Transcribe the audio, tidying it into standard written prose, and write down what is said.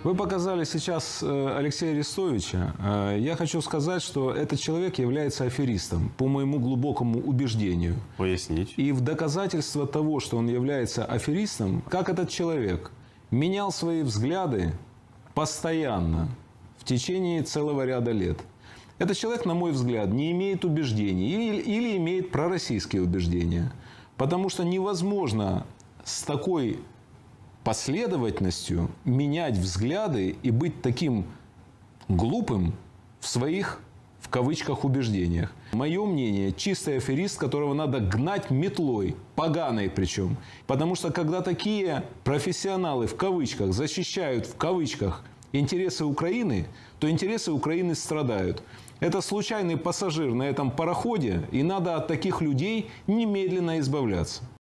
Вы показали сейчас Алексея Арестовича. Я хочу сказать, что этот человек является аферистом, по моему глубокому убеждению. Пояснить. И в доказательство того, что он является аферистом, как этот человек менял свои взгляды постоянно в течение целого ряда лет. Этот человек, на мой взгляд, не имеет убеждений или имеет пророссийские убеждения. Потому что невозможно с такой последовательностью менять взгляды и быть таким глупым в своих, в кавычках, убеждениях. Мое мнение, чистый аферист, которого надо гнать метлой, поганой причем. Потому что когда такие профессионалы, в кавычках, защищают, в кавычках, интересы Украины, то интересы Украины страдают. Это случайный пассажир на этом пароходе, и надо от таких людей немедленно избавляться.